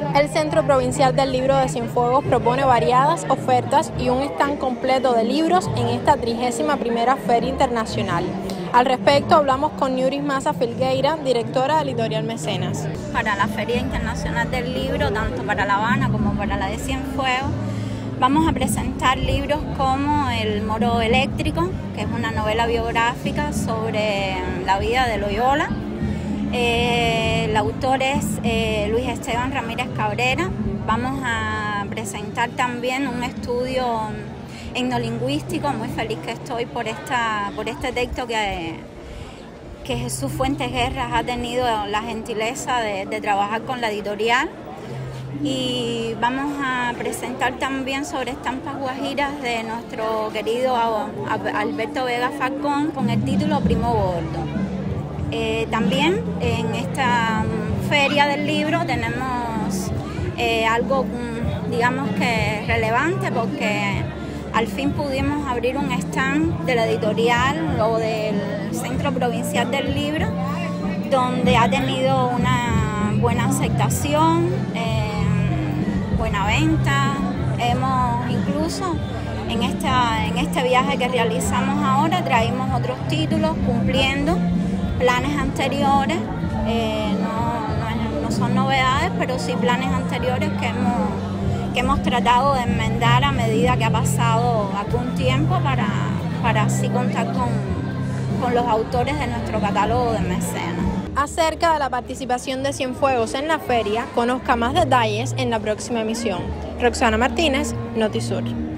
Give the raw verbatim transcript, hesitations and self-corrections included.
El Centro Provincial del Libro de Cienfuegos propone variadas ofertas y un stand completo de libros en esta trigésima primera Feria Internacional. Al respecto hablamos con Nyuris Maza Filgueira, directora de Editorial Mecenas. Para la Feria Internacional del Libro, tanto para La Habana como para la de Cienfuegos, vamos a presentar libros como El Moro Eléctrico, que es una novela biográfica sobre la vida de Loyola. Eh, el autor es eh, Luis Esteban Ramírez Cabrera. Vamos a presentar también un estudio etnolingüístico. Muy feliz que estoy por, esta, por este texto que, que Jesús Fuentes Guerras ha tenido la gentileza de, de trabajar con la editorial. Y vamos a presentar también sobre estampas guajiras de nuestro querido Alberto Vega Falcón con el título Primo Gordo. Eh, también en esta um, feria del libro tenemos eh, algo, um, digamos que relevante, porque al fin pudimos abrir un stand de la editorial o del Centro Provincial del Libro, donde ha tenido una buena aceptación, eh, buena venta. Hemos incluso en, esta, en este viaje que realizamos ahora traímos otros títulos cumpliendo planes anteriores, eh, no, no, no son novedades, pero sí planes anteriores que hemos, que hemos tratado de enmendar a medida que ha pasado algún tiempo para, para así contar con, con los autores de nuestro catálogo de mecenas. Acerca de la participación de Cienfuegos en la feria, conozca más detalles en la próxima emisión. Roxana Martínez, Notisur.